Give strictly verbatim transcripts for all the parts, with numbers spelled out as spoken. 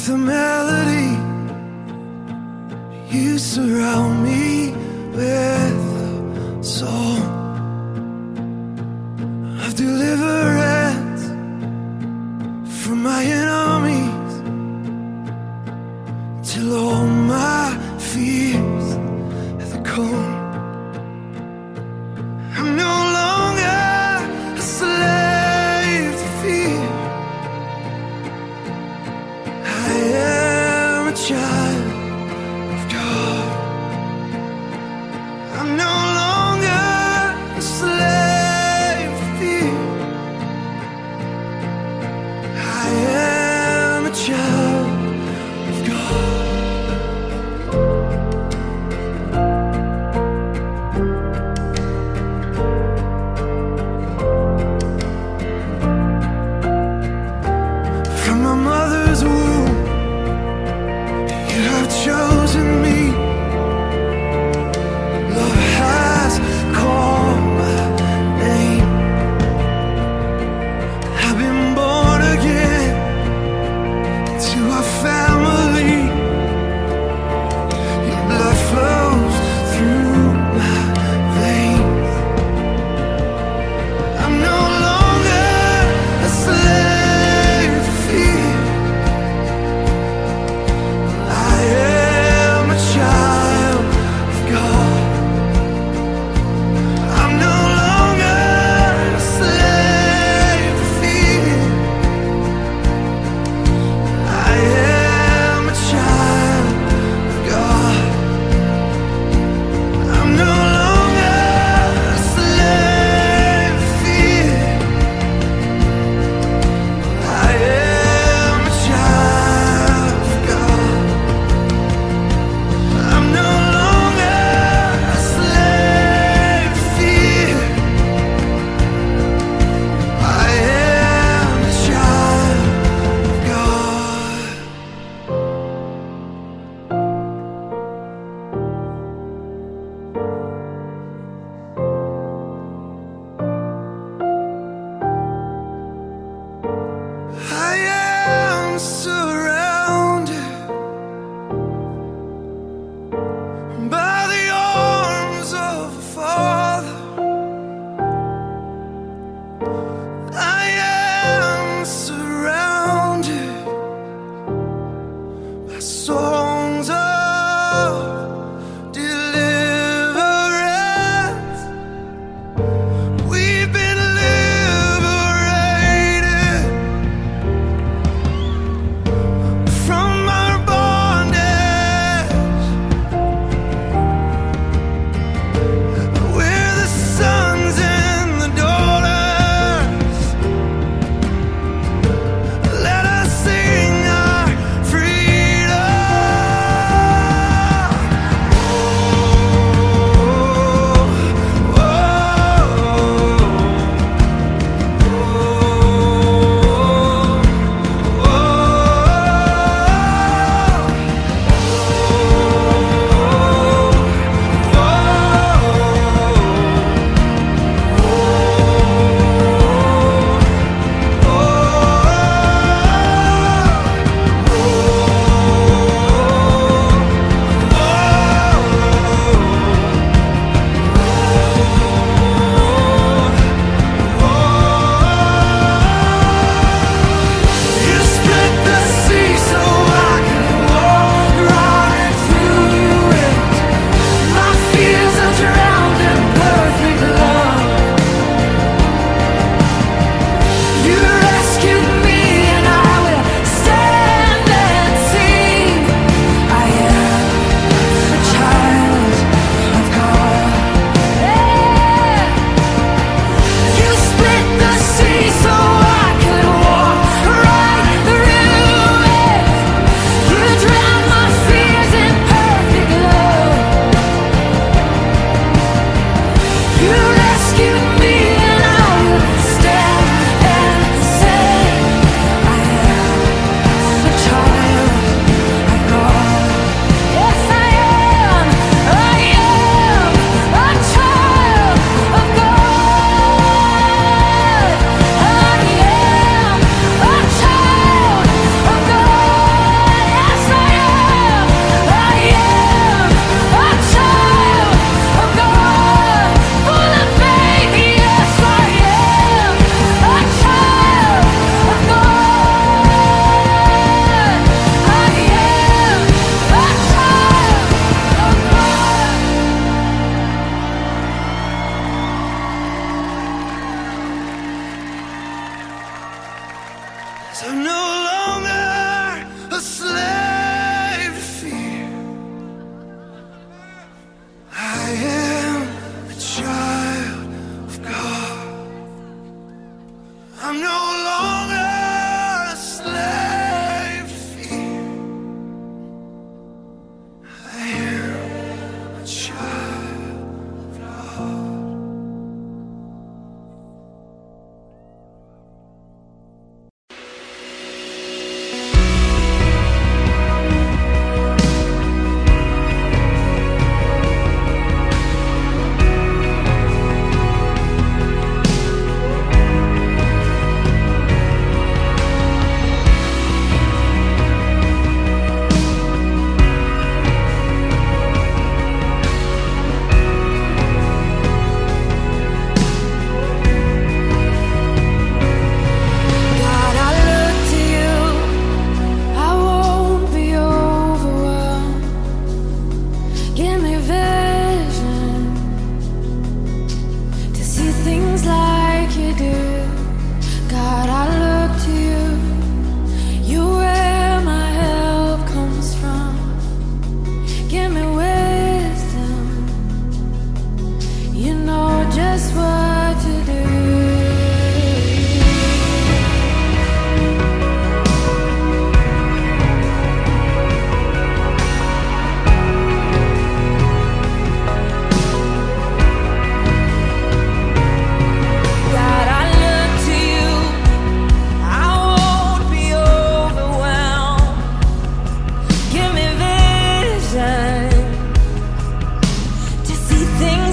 a melody. You surround me with a song of deliverance from my enemies, till all my fears have gone. I'm no longer a slave to fear. I am a child of God. I'm no longer a slave to fear. I am a child of God. From my mother's womb, you have chosen me. Love has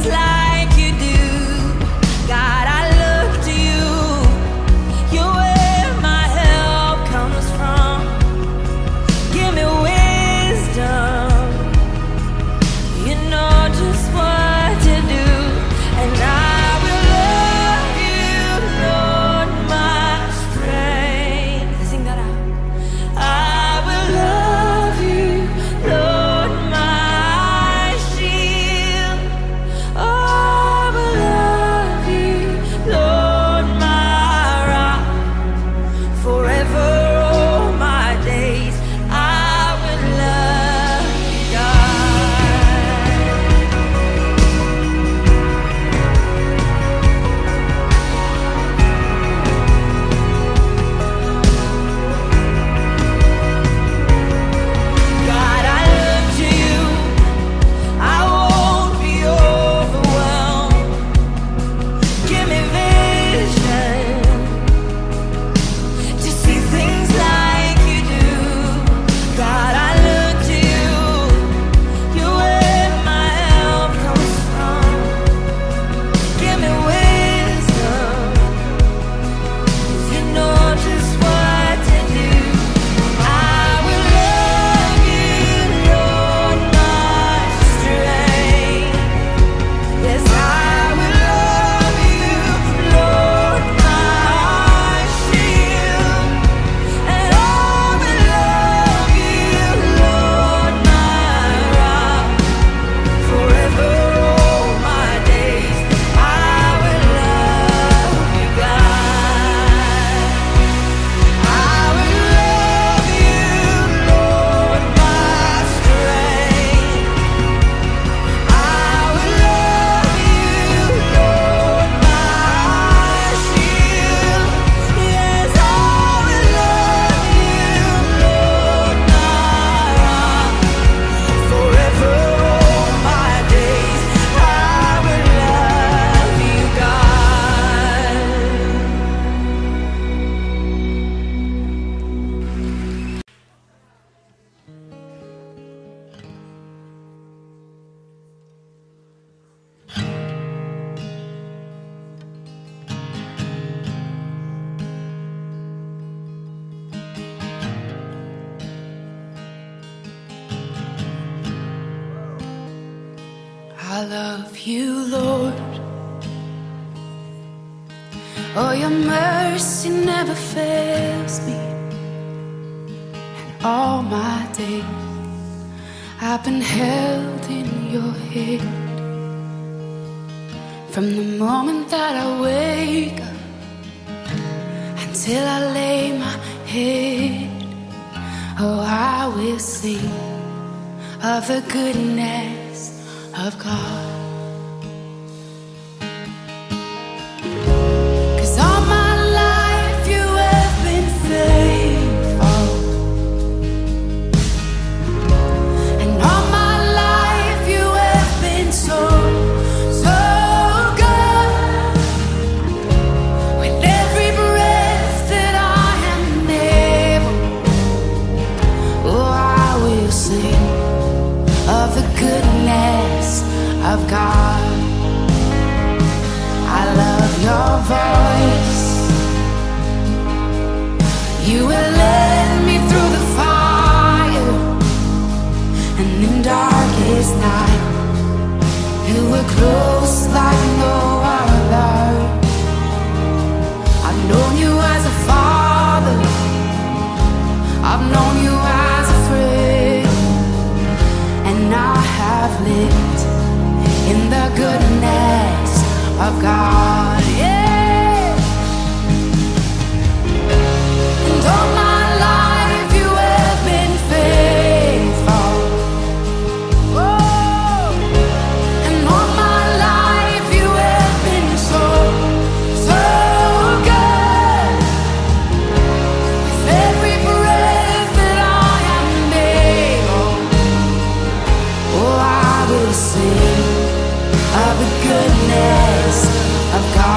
like you do. God, I look to you. You're where my help comes from. Give me wisdom. You know just what to do. And I will love you, Lord, my strength. Sing that out. I will love you, Lord, my shield. Oh, I will love you, Lord, my rock. Forever all my days, I will love you, God. God, I look to you. I won't be overwhelmed. Give me vision to see things like you do. God, I look to you. You're where my help comes from. Give me wisdom. You know just what to do. I will love you, Lord, my strength. Yes, I will love you, Lord, my shield. And I will love you, Lord, my rock. Forever all my days, I will love you, God. I will love you, Lord, my strength. I will love you, Lord, my shield. Yes, I will love you, Lord, my rock. Forever all my days, I will love you, God. I love you, Lord. Oh, your mercy never fails me. And all my days I've been held in your hand. From the moment that I wake up until I lay my head, oh, I will sing of the goodness of God. 'Cause all my life you have been faithful, and all my life you have been so, so good. With every breath that I am able, oh, I will sing of the goodness of God. I love your voice. You will lead me through the fire, and in darkest night you were close like no other. I've known you as a father, I've known you as a friend, and I have lived in the goodness of God. Yeah. And all my life you have been faithful. Oh. And all my life you have been so, so good. With every breath that I am able, oh, I will sing of the goodness of God.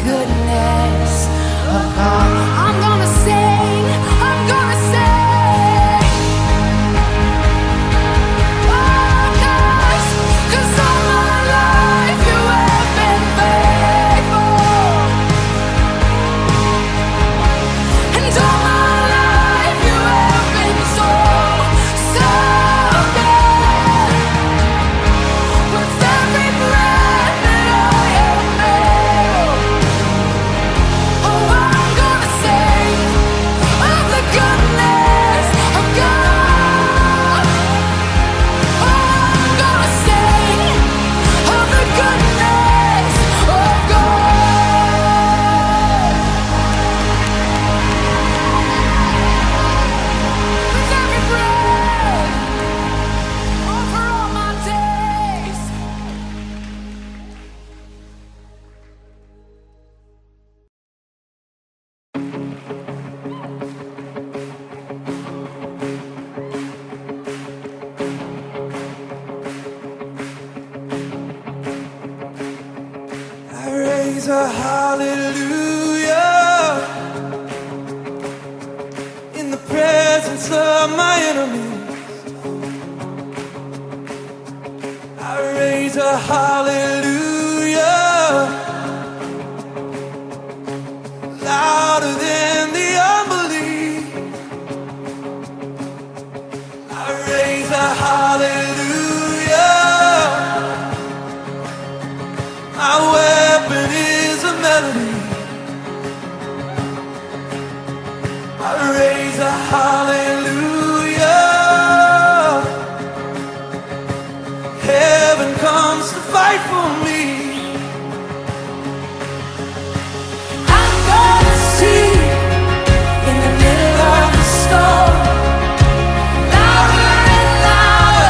goodness of God. I'm gonna sing, I'm gonna sing. Oh, 'cause, 'cause all my life you have been faithful. And all my life you have been so, so good. With every breath that I am able, oh, I'm gonna sing of the goodness of God. Oh, I'm gonna sing of the goodness of God. With every breath, over all my days. I raise a hallelujah in the presence of my enemies. I raise a hallelujah louder than the unbelief. I raise a hallelujah. My weapon is a melody. I raise a hallelujah. Heaven comes to fight for me. I'm gonna see in the middle of the storm, louder and louder.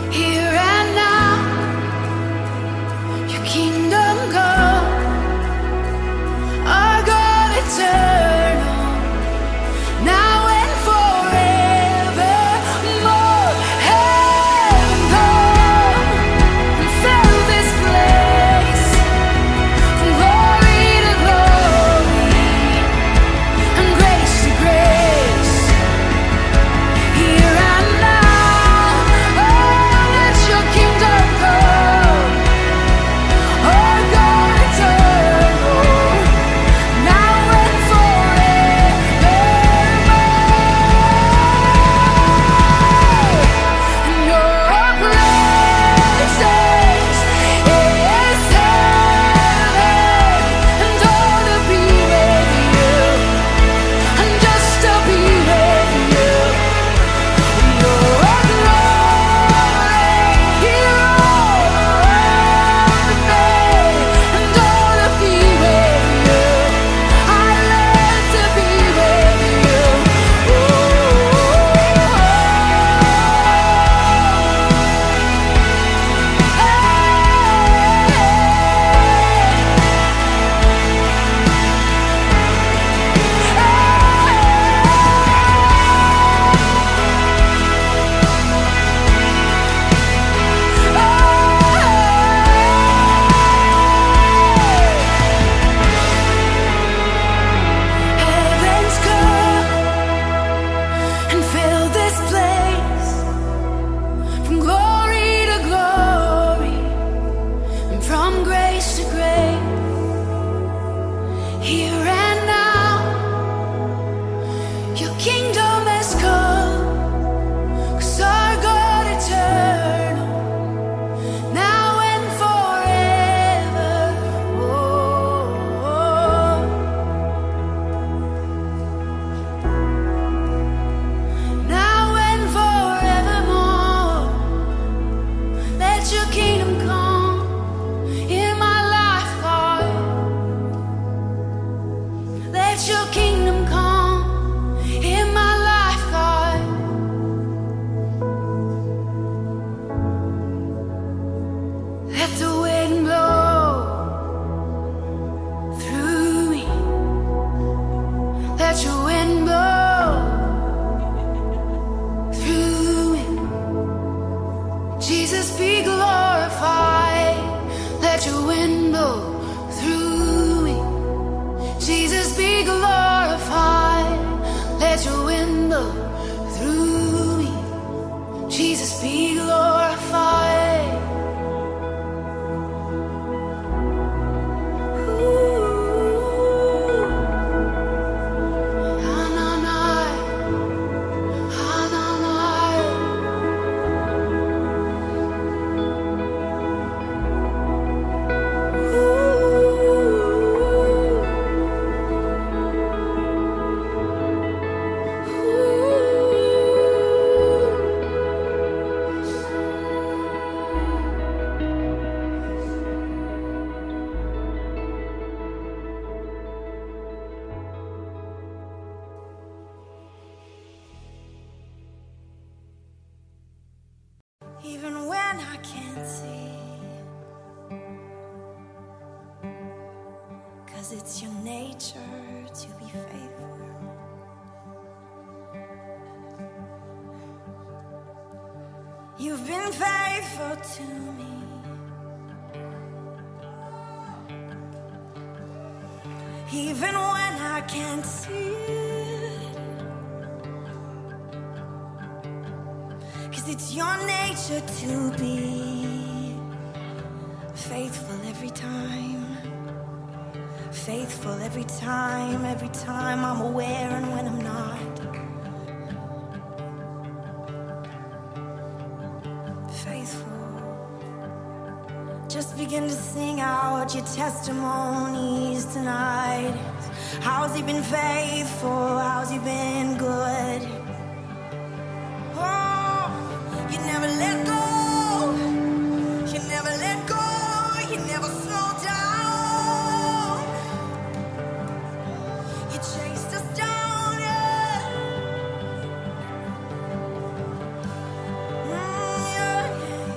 Here and now, your kingdom come, our God eternal, now and forevermore. Heaven come and fill this place, from glory to glory and grace to grace. Here and now, oh, let your kingdom come, our God eternal, now and forevermore. And your presence is heaven, and all to be with you, and just to be with you. And your glory here on earth, and all to be with you. I love to be with you. Oh, heavens come and fill this place, from glory to glory and from grace to grace. Here and now, your kingdom has come, 'cause our God eternal, now and forever. Oh, now and forevermore. Let your kingdom come in my life, Lord. Let your kingdom come in my life, God. Let the wind blow through me. Let your wind blow through me. Jesus be glorified. Let your wind blow through me. Jesus be glorified. Let your wind blow through me. Jesus be glorified. Ooh. Hananai, Hananai. Even when I can't see, 'cause it's your nature to be faithful. You've been faithful to me. Even when I can't see it, 'cause it's your nature to be faithful every time. Faithful every time, every time I'm aware and when I'm not. Faithful. Just begin to sing out your testimonies tonight. How's he been faithful? How's he been good? Oh, you never let go. You never let go. You never slow down. You chased us down, yeah. Mm, yeah, yeah.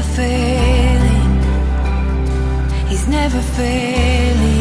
failing. He's never failing.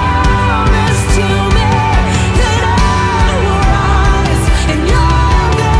That I will rise in your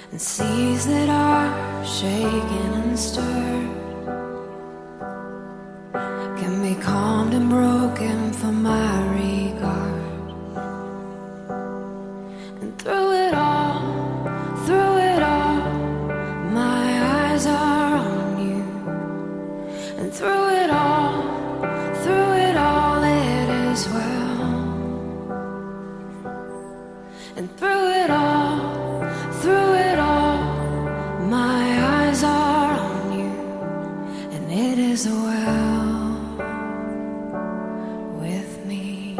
and seas that are shaken and stirred can be calmed and broken for my regard. And through it all, through it all, my eyes are on you. And through it all, through it all, it is well. And through it all, through it all, my eyes are on you, and it is well with me.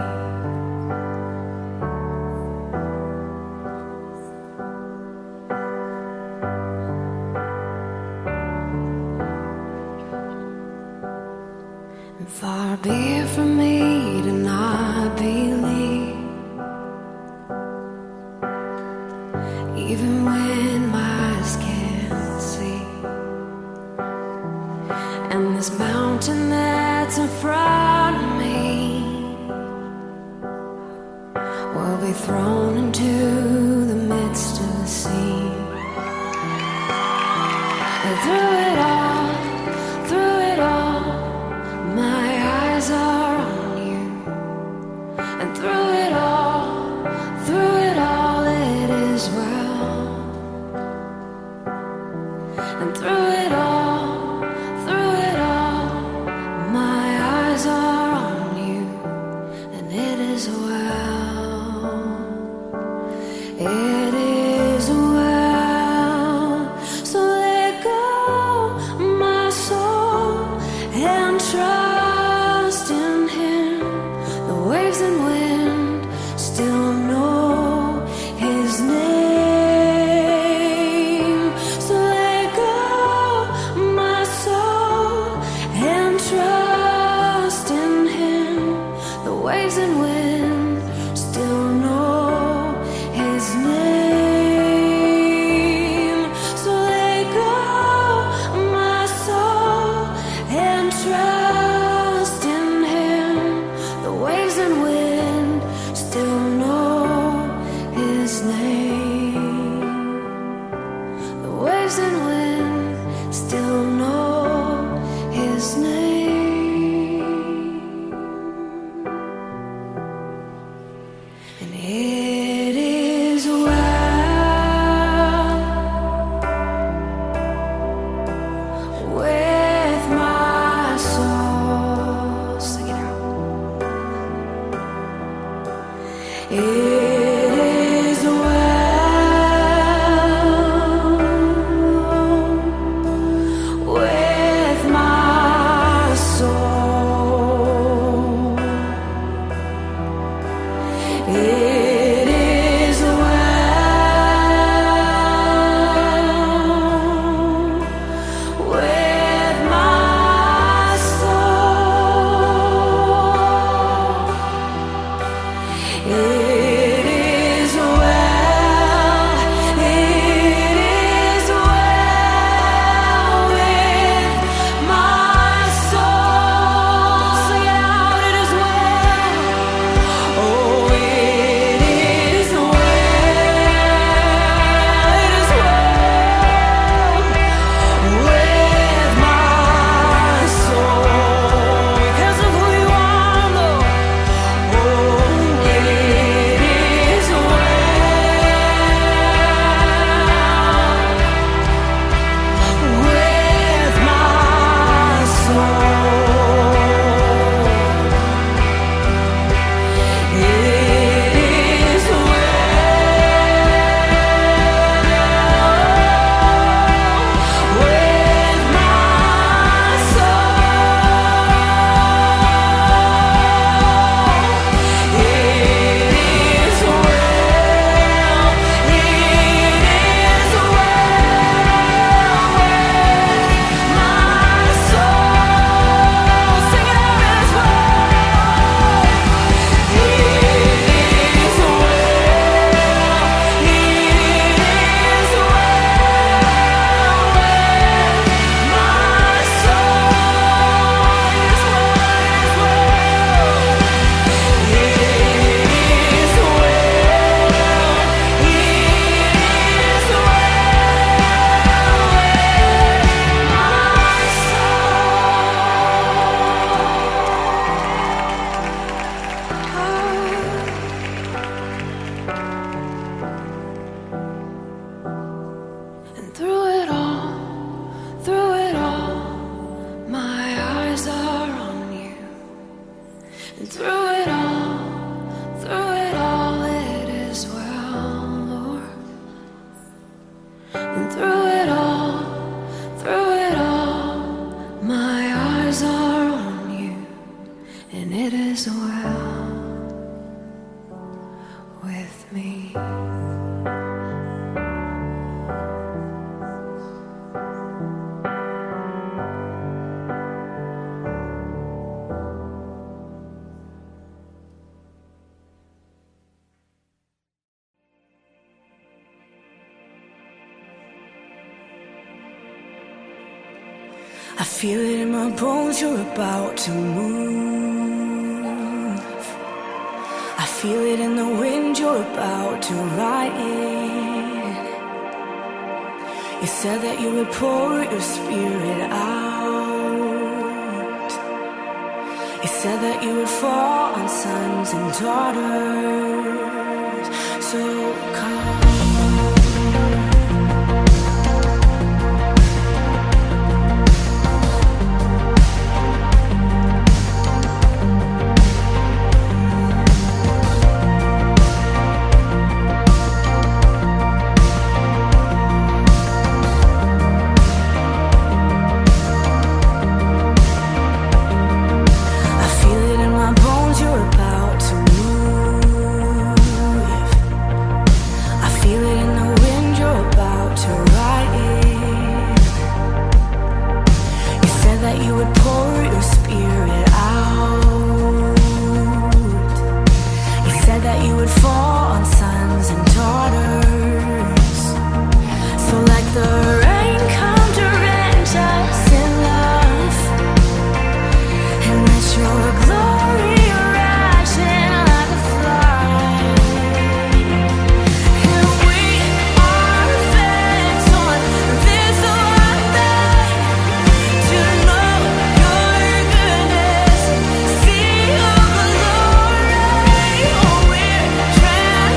And far be it from me to not believe, even when my eyes can't see. And this mountain that's in front of me will be thrown into the midst of the sea. And through it all, through it all, my eyes are on you. And through it all, through it all, it is well. And through it all, through it all, my eyes are on you, and it is well. It is well. So let go, my soul, and trust in Him. The waves and wind still know His name. So let go, my soul, and trust in Him. The waves and wind still know His name. So let go, my soul, and trust in Him. The waves and wind still know His name. The waves and wind still know His name. And it is well with my soul. Sing it out. It is well with my soul. It is well with my soul. It is well, it is well with my soul. Sing it out, it is well. Oh, it me. I feel it in my bones, you're about to move. I feel it in the wind, you're about to ride in. You said that you would pour your spirit out. You said that you would fall on sons and daughters. So come. Try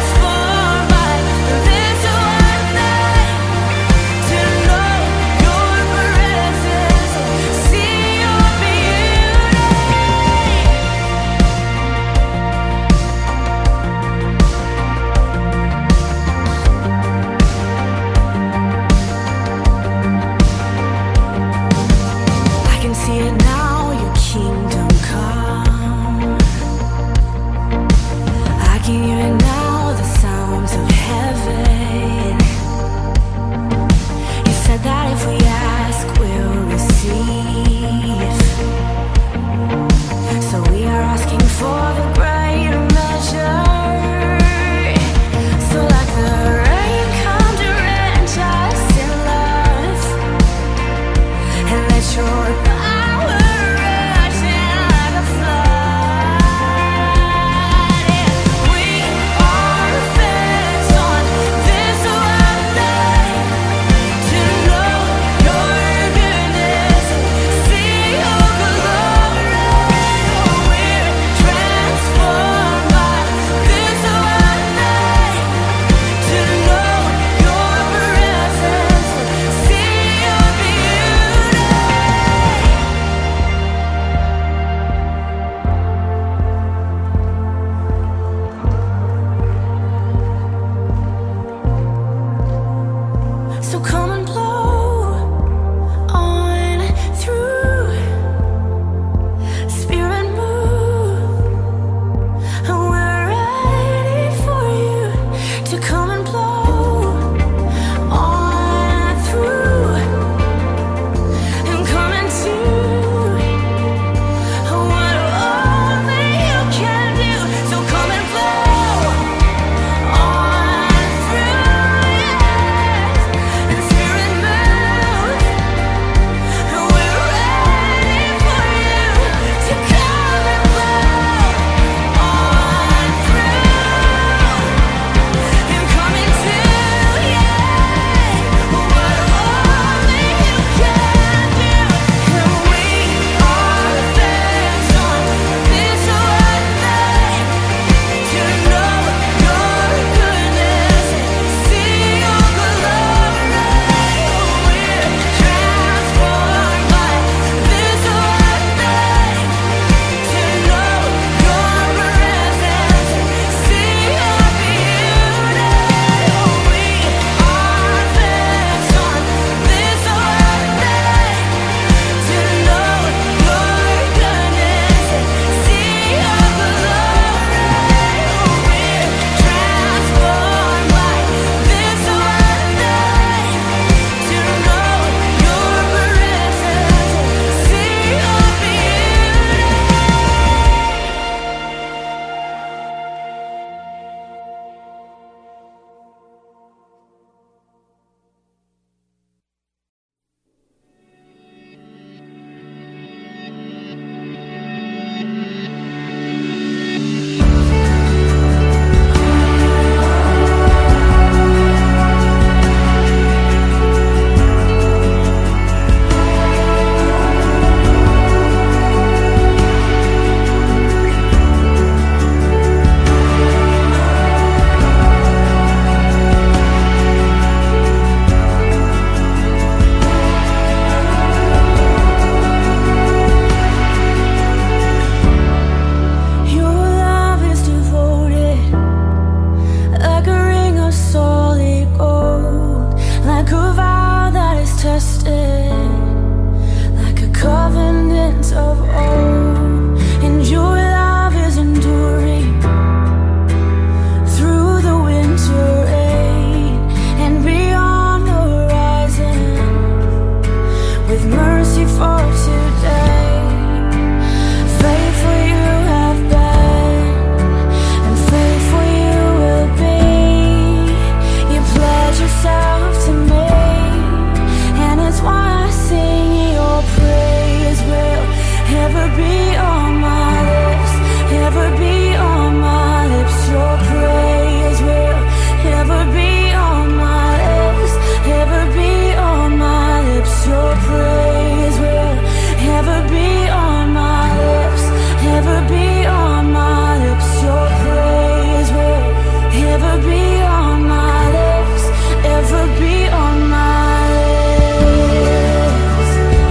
tested like a covenant of old, and your love is enduring through the winter rain and beyond the horizon, with mercy for today. Faithful you have been, and faithful you will be. You pledge yourself to me, and it's why I sing your praise will ever be on my lips, ever be on my lips. Your praise will ever be on my lips, ever be on my lips. Your praise will ever be on my lips, ever be on my lips. Your praise will ever be on my lips, ever be on my lips.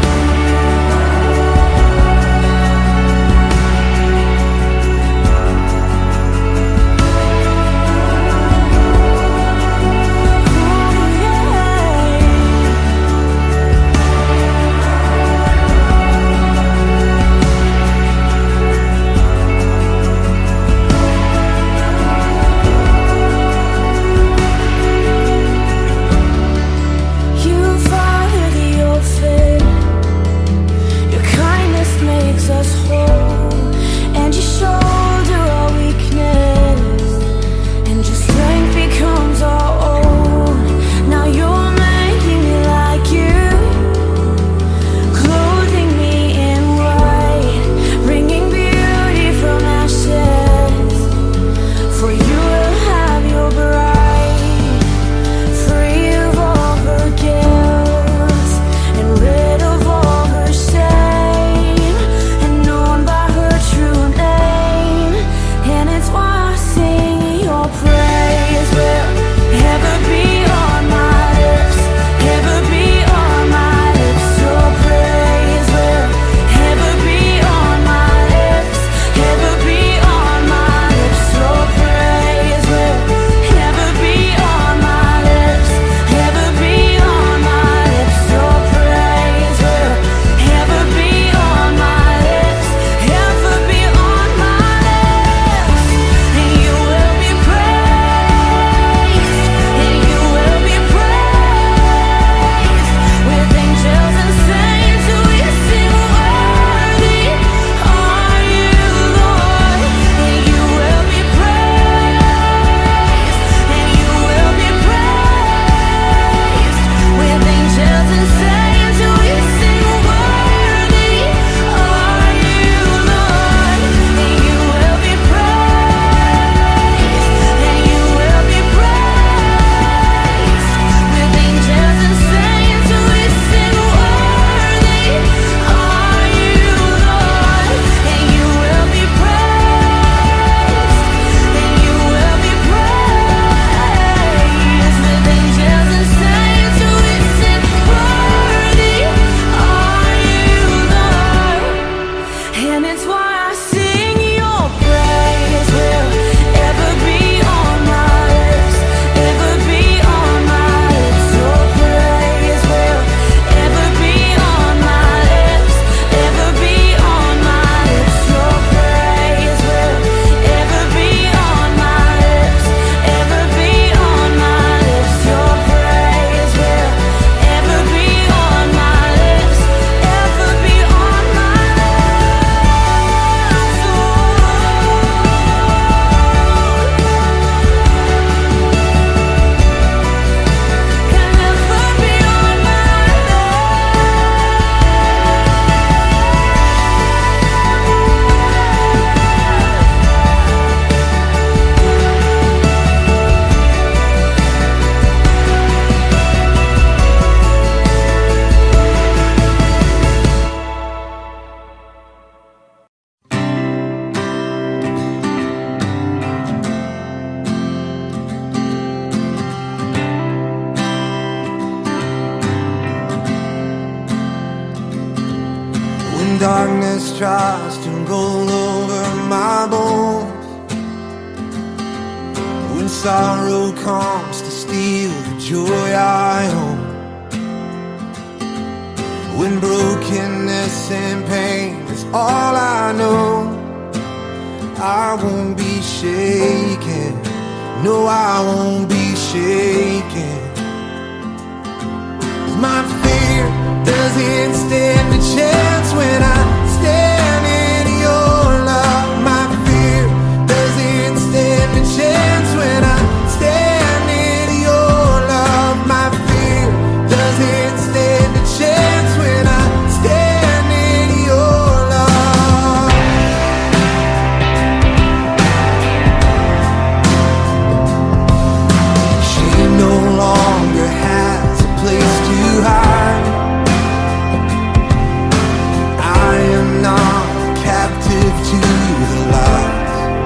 Ooh, yeah. You father the orphan, your kindness makes us whole, and you shoulder our weakness, and your strength becomes our own. Now you're making me like you, clothing me in white, bringing beauty from ashes. For you will have your bride, free of all her guilt, and rid of all her shame, and known by her true name. And it's why I sing your praise will ever be on my lips, ever be on my lips. Your praise will ever be on my lips, ever be on my lips. Your praise will ever be on my lips, ever be on my lips. Your praise will ever be on my lips, ever be on my lips. And you will be praised, and you will be praised, with angels and saints we sing, worthy are you, Lord. And you will be praised, and you will be praised, with angels and saints we sing, worthy are you, Lord. And you will be praised, and you will be praised, with angels and saints we sing, worthy are you, Lord. And you will be praised, and you will be praised, with angels and saints we sing, worthy are you, Lord. And it's why I sing your praise will ever be on my lips, ever be on my lips. Your praise will ever be on my lips, ever be on my lips. Your praise will ever be on my lips, ever be on my lips. Your praise will ever be on my lips, ever be on my Darkness tries to roll over my bones, when sorrow comes to steal the joy I own. when brokenness and pain is all I know, I won't be shaken. No, I won't be shaken. My fear doesn't stand a chance when I stand in your love. My fear doesn't stand a chance when I stand in your love. My fear doesn't stand a chance when I stand in your love. She no longer has a place to hide. I am not captive to the lies.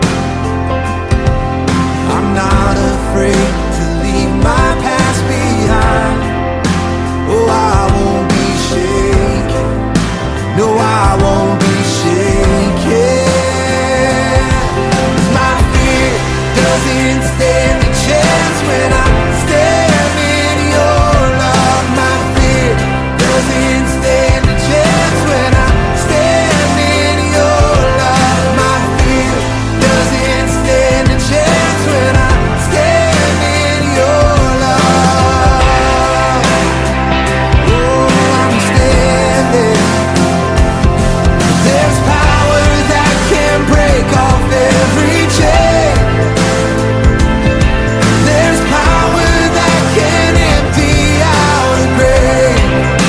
I'm not afraid to leave my past behind. Oh, I won't be shaken. No, I won't be shaken. My fear doesn't stand a chance when I stand in your love. My fear doesn't stand a chance when I stand in your love. My fear doesn't stand a chance when I stand in your love. Oh, I'm standing. There's power that can break off every chain. There's power that can empty out a grave.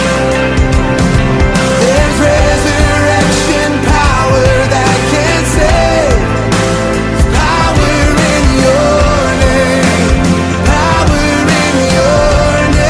There's resurrection power that can save. There's power in your name. Power in your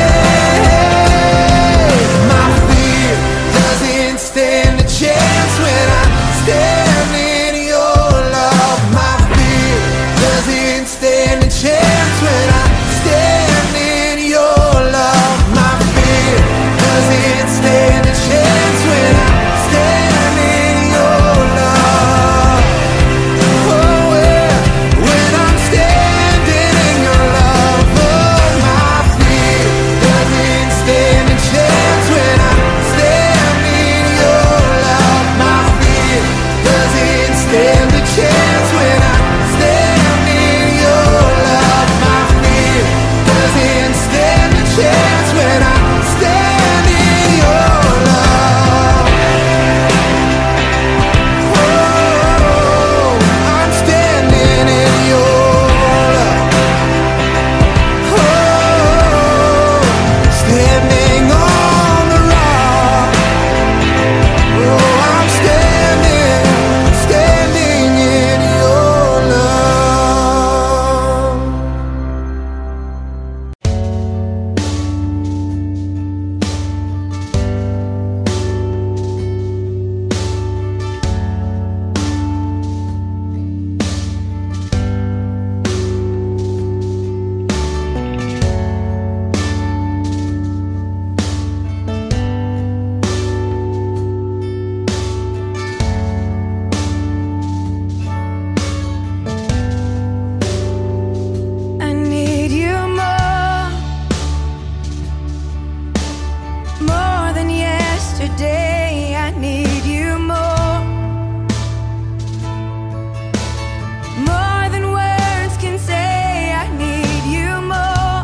name. My fear doesn't stand a chance when I stand in your love. My fear doesn't stand a chance when I stand in your love. My fear doesn't stand a chance when I stand in your love. Oh, yeah, when I'm standing in your love. Oh, my fear doesn't stand a chance when I stand in your love. My fear doesn't stand a chance when I stand in your love. My fear doesn't stand a chance when I stand in your love. Oh, I'm standing in your love. Oh, standing on the rock. Oh, I'm standing, standing in your love. I need you more, more than yesterday. I need you more, more than words can say. I need you more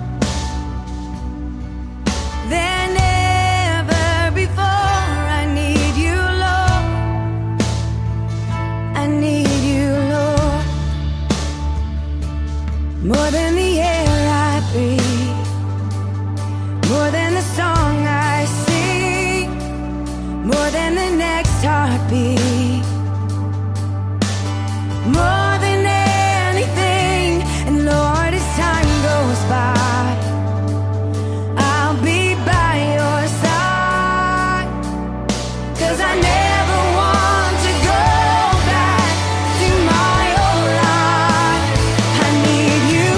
than ever before. I need you, Lord. I need you, Lord. More than the air I breathe, more than the song I sing, more than the next heartbeat, more than anything. And Lord, as time goes by, I'll be by your side. 'Cause I never want to go back to my old life. I need you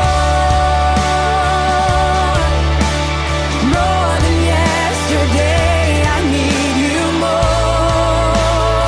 more, more than yesterday. I need you more.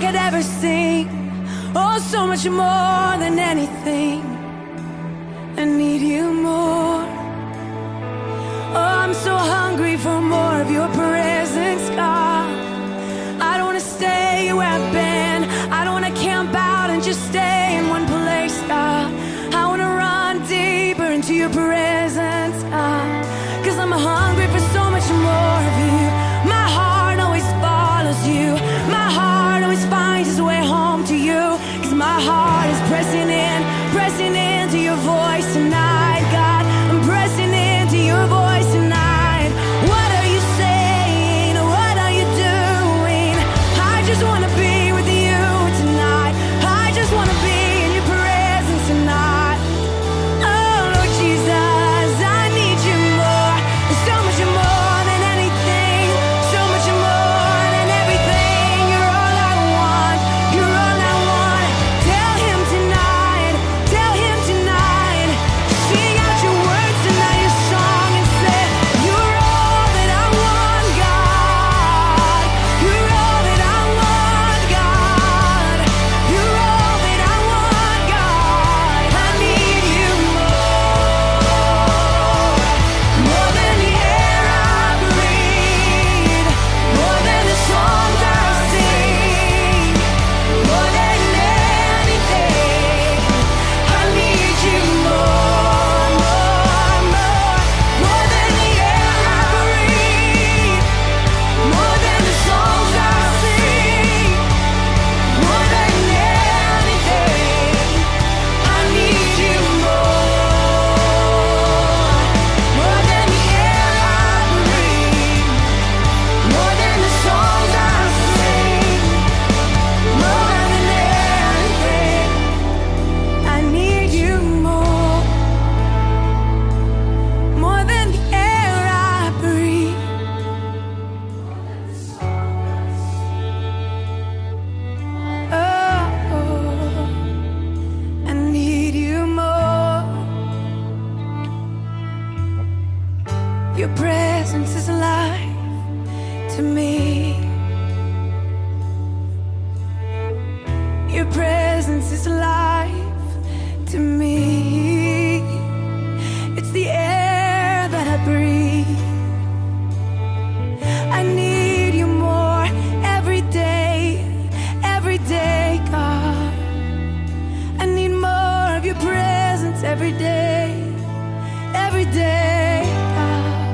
could ever sing. Oh, so much more than anything. I need you more. Oh, I'm so hungry for more of your presence, God. I don't want to stay where I've been. I don't want to camp out and just stay in one place, God. I want to run deeper into your presence, God. Cause I'm hungry for so much more of you. My heart always follows you. My heart always finds its way home to you. Cause my heart is pressing in, pressing into your voice tonight, God. I'm pressing into your voice tonight. What are you saying? What are you doing? I just want to be with you tonight. I just want to be in your presence tonight. Oh, Lord Jesus, I need you more. There's so much more than anything. So much more than everything. You're all I want. You're all I want. Tell him tonight. Tell him tonight. Sing out your words tonight, your song, and say, you're all that I want, God. You're all that I want, God. You're all that I want, God. I need you more. More than the air I breathe. More than the songs I sing. More than anything. I need you more, more, more. More than the air I breathe. More than the songs I sing. More than anything. I need you more. More than the air I breathe. More than the songs I sing. More than anything. I need you more. More than the air I breathe. Oh, I need you more. Your presence is life to me. Your presence is life to me. It's the air that I breathe. I need you more every day, every day, God. I need more of your presence every day, every day, God.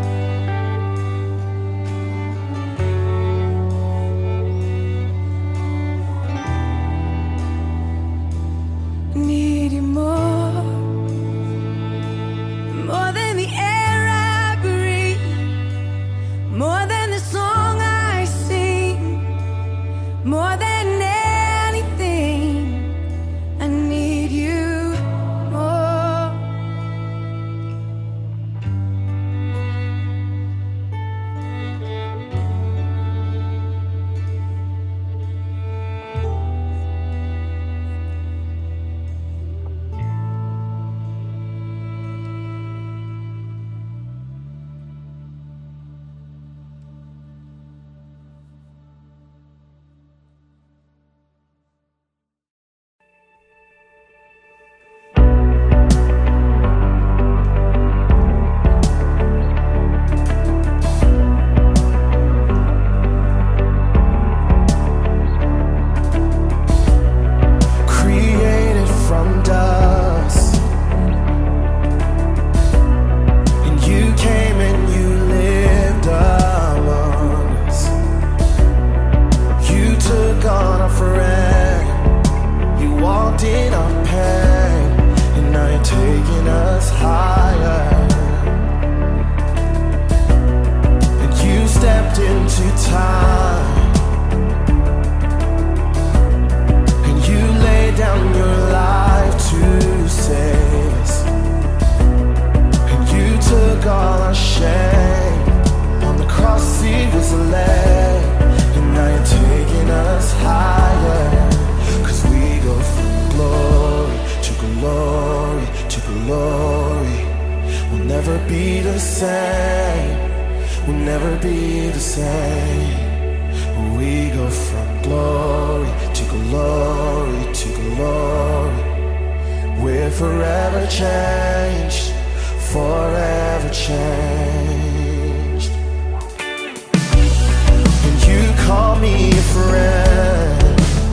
I need you more. More than the air I breathe. More than the song I sing. More than anything. I need you more. will never be the same. We go from glory to forever changed, forever changed. And you call me a friend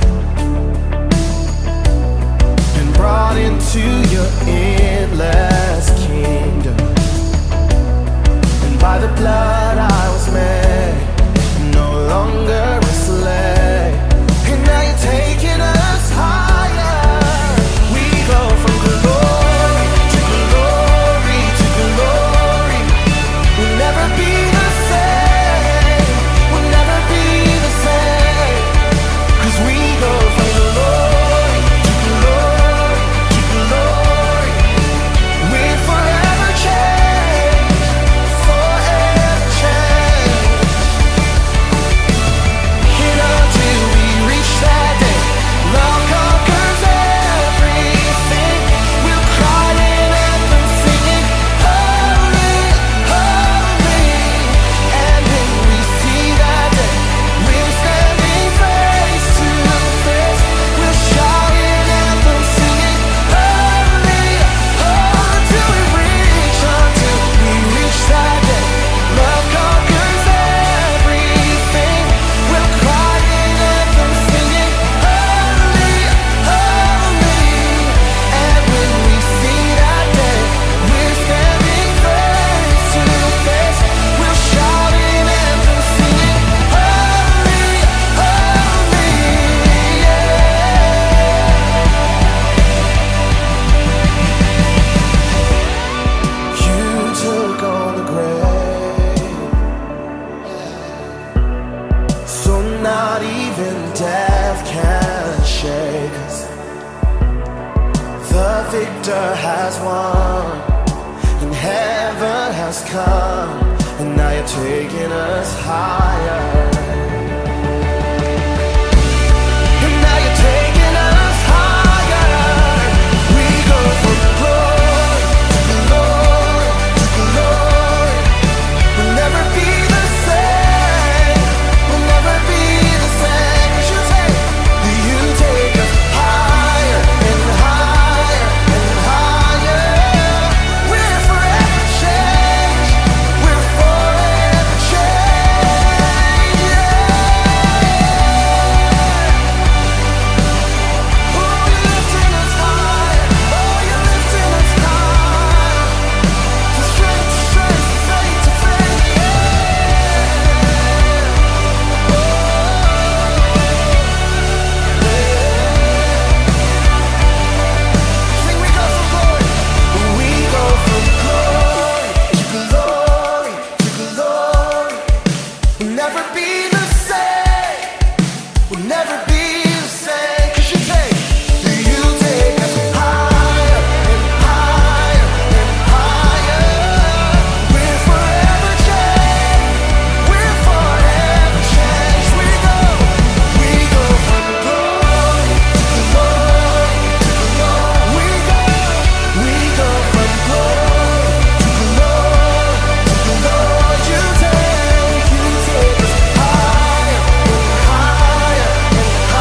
and brought into your endless kingdom. And by the blood I was made, no longer a slave. And now you're taking us higher. We go from glory to glory to glory. We'll never be the same. We'll never be the same. 'Cause we go from glory to glory to glory. We're forever changed, forever changed. And until we reach that day, love conquers everything. We'll cry in anthem singing, holy, holy. And when we see that day, we're standing face to face. We'll shout in anthem singing, holy, holy. Until we reach, until we reach that day, love conquers everything. We'll cry in anthem singing, holy, holy. And when we see that day, we're standing face to face. We'll shout in anthem singing, holy, holy, yeah. You took on the grave, so not even death can shake us. The victor has won, and heaven has come, and now you're taking us higher. And now you're taking us higher. We go from glory to glory to glory. We'll never be the same. We'll never be the same. 'Cause you take, you take us higher and higher and higher. We're forever changed. We're forever changed. Yeah. Oh, you're lifting us higher. Oh, you're lifting us higher. To strength to strength, to faith to faith. Sing, we go from glory. We go from glory to glory to glory. We'll never be the same. We'll never be the same. 'Cause you take, you take us higher and higher and higher. We're forever changed. We're forever changed. We go, we go from glory to glory to glory. We go, we go from glory to glory to glory. You take, you take us higher and higher and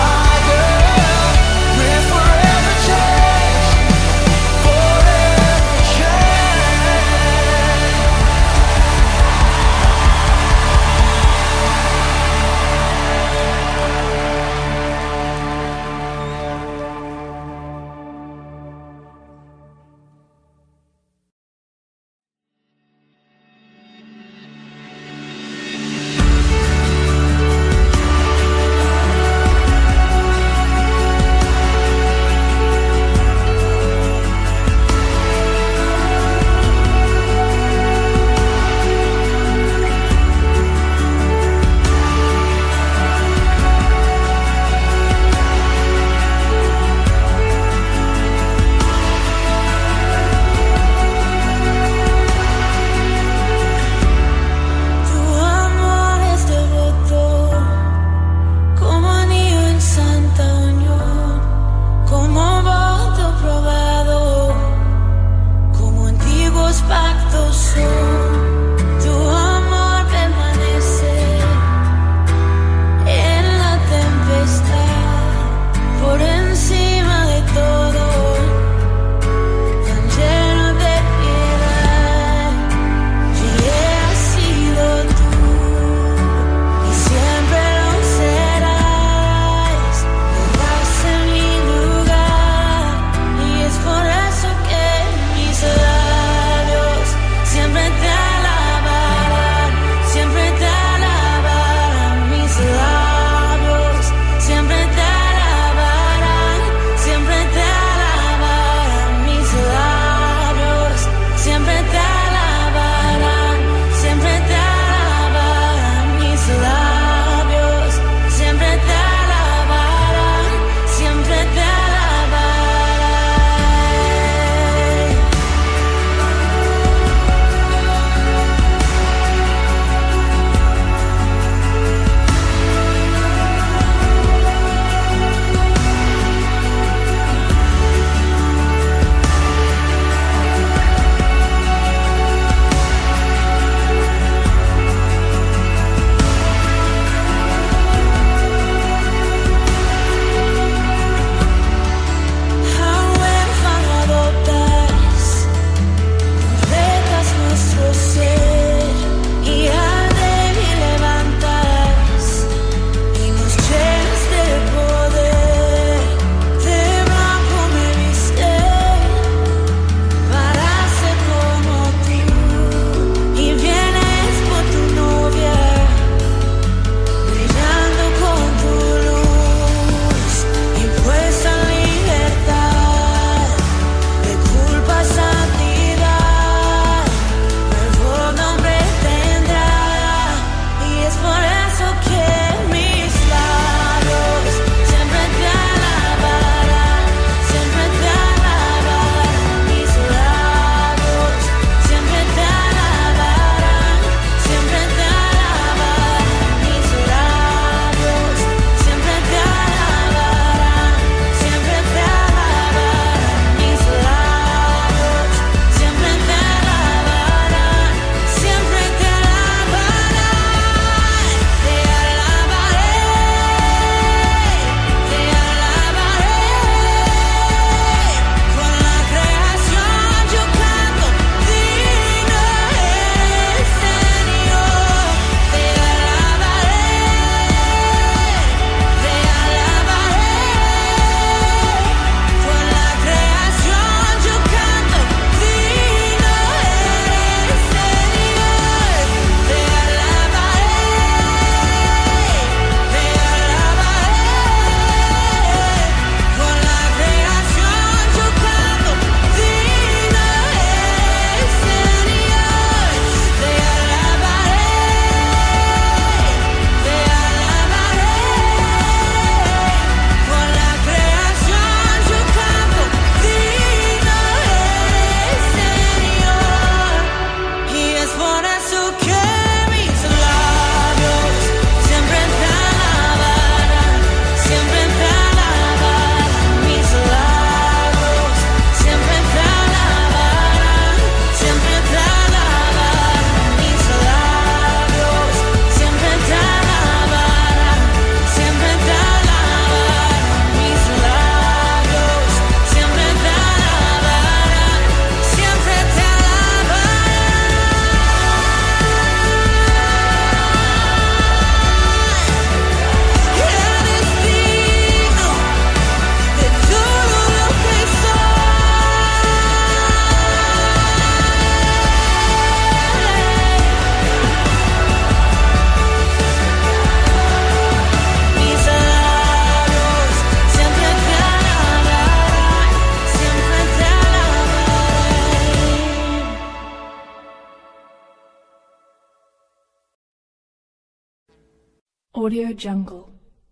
Audio Jungle.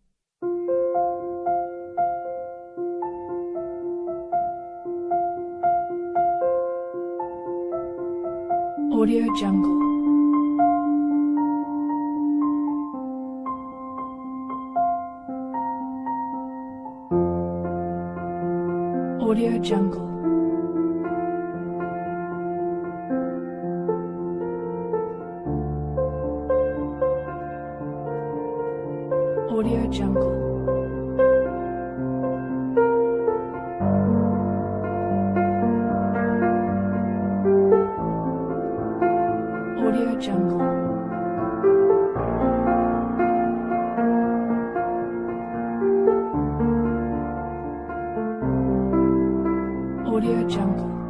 Audio Jungle. Audio Jungle. Audio Jungle. Audio Jungle. Audio Jungle.